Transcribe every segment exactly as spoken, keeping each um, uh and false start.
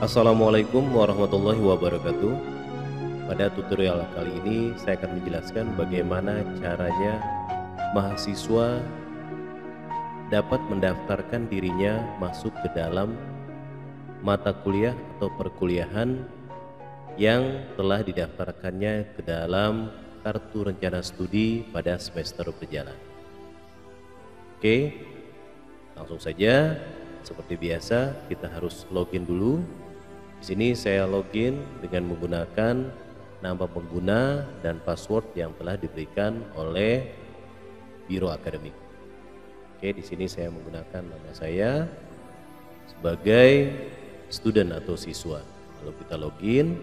Assalamualaikum warahmatullahi wabarakatuh. Pada tutorial kali ini saya akan menjelaskan bagaimana caranya mahasiswa dapat mendaftarkan dirinya masuk ke dalam mata kuliah atau perkuliahan yang telah didaftarkannya ke dalam kartu rencana studi pada semester berjalan. Oke, langsung saja. Seperti biasa, kita harus login dulu. Di sini saya login dengan menggunakan nama pengguna dan password yang telah diberikan oleh Biro Akademik. Oke, di sini saya menggunakan nama saya sebagai student atau siswa. Lalu kita login.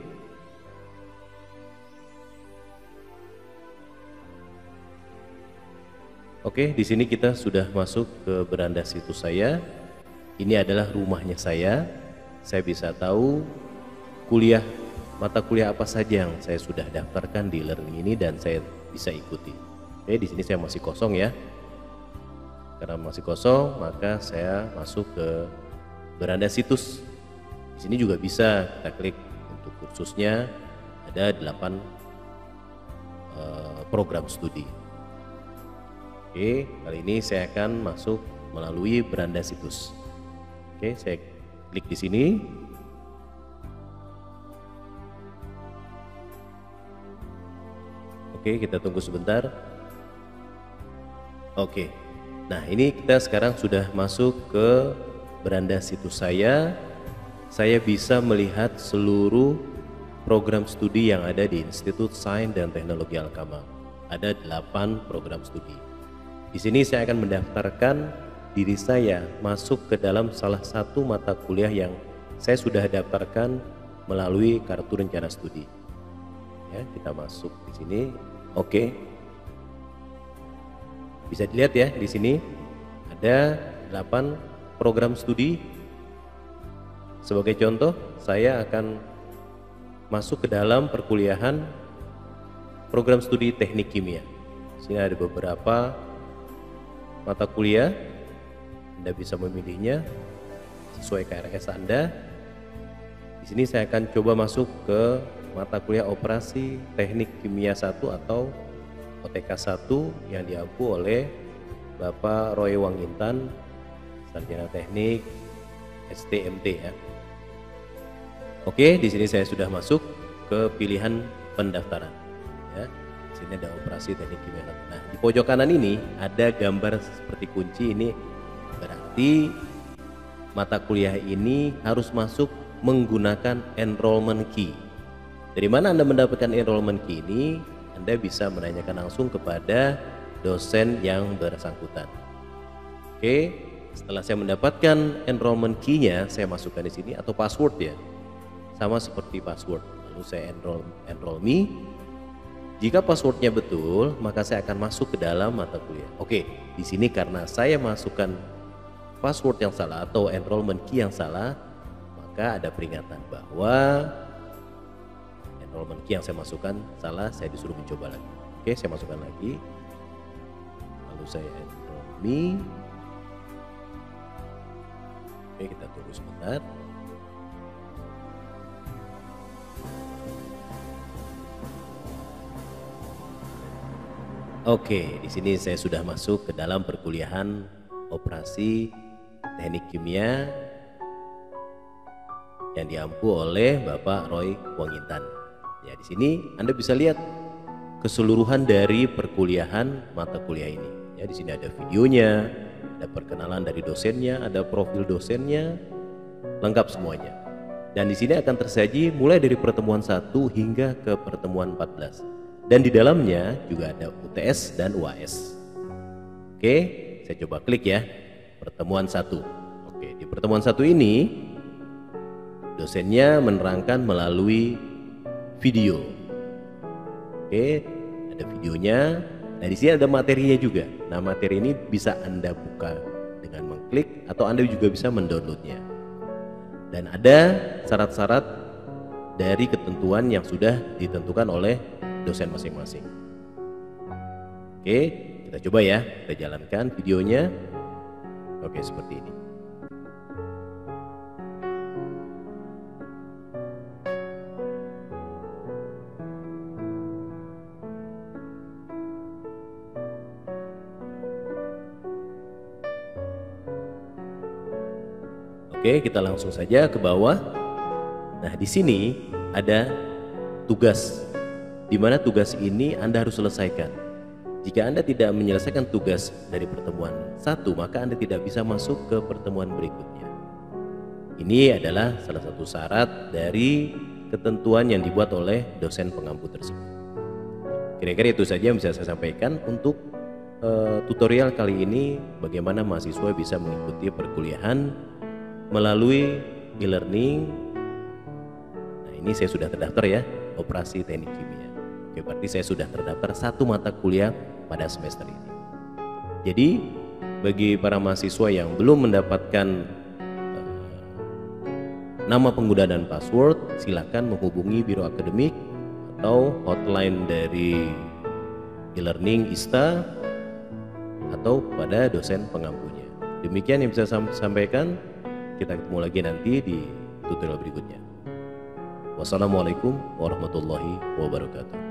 Oke, di sini kita sudah masuk ke beranda situs saya. Ini adalah rumahnya saya. Saya bisa tahu kuliah mata kuliah apa saja yang saya sudah daftarkan di learning ini dan saya bisa ikuti. Oke, di sini saya masih kosong ya. Karena masih kosong, maka saya masuk ke beranda situs. Di sini juga bisa kita klik untuk kursusnya. Ada delapan uh, program studi. Oke, kali ini saya akan masuk melalui beranda situs. Oke, saya klik di sini. Oke, kita tunggu sebentar. Oke, nah ini kita sekarang sudah masuk ke beranda situs saya. Saya bisa melihat seluruh program studi yang ada di Institut Sains dan Teknologi Alkama. Ada delapan program studi. Di sini saya akan mendaftarkan diri saya masuk ke dalam salah satu mata kuliah yang saya sudah daftarkan melalui kartu rencana studi. Ya, kita masuk di sini. Oke. Bisa dilihat ya di sini ada delapan program studi. Sebagai contoh, saya akan masuk ke dalam perkuliahan program studi Teknik Kimia. Di sini ada beberapa mata kuliah. Anda bisa memilihnya sesuai K R S Anda. Di sini saya akan coba masuk ke mata kuliah Operasi Teknik Kimia satu atau O T K satu yang diampu oleh Bapak Roy Wangintan, Sarjana Teknik S T M T ya. Oke, di sini saya sudah masuk ke pilihan pendaftaran. Ya, di sini ada Operasi Teknik Kimia satu. Nah, di pojok kanan ini ada gambar seperti kunci. Ini berarti mata kuliah ini harus masuk menggunakan enrollment key. Dari mana Anda mendapatkan enrollment key ini? Anda bisa menanyakan langsung kepada dosen yang bersangkutan. Oke, setelah saya mendapatkan enrollment key-nya, saya masukkan di sini atau password ya. Sama seperti password. Lalu saya enroll enroll me. Jika passwordnya betul, maka saya akan masuk ke dalam mata kuliah. Oke, di sini karena saya masukkan password yang salah atau enrollment key yang salah, maka ada peringatan bahwa enrollment key yang saya masukkan salah, saya disuruh mencoba lagi. Oke, saya masukkan lagi. Lalu saya enroll me. Oke, kita tunggu sebentar. Oke, di sini saya sudah masuk ke dalam perkuliahan Operasi Teknik Kimia yang diampu oleh Bapak Roy Wangintan. Ya, di sini Anda bisa lihat keseluruhan dari perkuliahan mata kuliah ini. Ya, di sini ada videonya, ada perkenalan dari dosennya, ada profil dosennya, lengkap semuanya. Dan di sini akan tersaji mulai dari pertemuan satu hingga ke pertemuan empat belas. Dan di dalamnya juga ada U T S dan U A S. Oke, saya coba klik ya, pertemuan satu. Oke, di pertemuan satu ini dosennya menerangkan melalui video. Oke, ada videonya. Nah, di sini ada materinya juga. Nah, materi ini bisa Anda buka dengan mengklik atau Anda juga bisa mendownloadnya. Dan ada syarat-syarat dari ketentuan yang sudah ditentukan oleh dosen masing-masing. Oke, kita coba ya, kita jalankan videonya. Oke, seperti ini. Oke, kita langsung saja ke bawah. Nah, di sini ada tugas, di mana tugas ini Anda harus selesaikan. Jika Anda tidak menyelesaikan tugas dari pertemuan satu, maka Anda tidak bisa masuk ke pertemuan berikutnya. Ini adalah salah satu syarat dari ketentuan yang dibuat oleh dosen pengampu tersebut. Kira-kira itu saja yang bisa saya sampaikan untuk uh, tutorial kali ini, bagaimana mahasiswa bisa mengikuti perkuliahan melalui e-learning. Nah, ini saya sudah terdaftar ya, operasi teknik kimia. Oke, berarti saya sudah terdaftar satu mata kuliah pada semester ini. Jadi bagi para mahasiswa yang belum mendapatkan uh, nama pengguna dan password, silakan menghubungi Biro Akademik atau hotline dari e-learning I S T A atau pada dosen pengampunya. Demikian yang bisa saya sampaikan. Kita ketemu lagi nanti di tutorial berikutnya. Wassalamualaikum warahmatullahi wabarakatuh.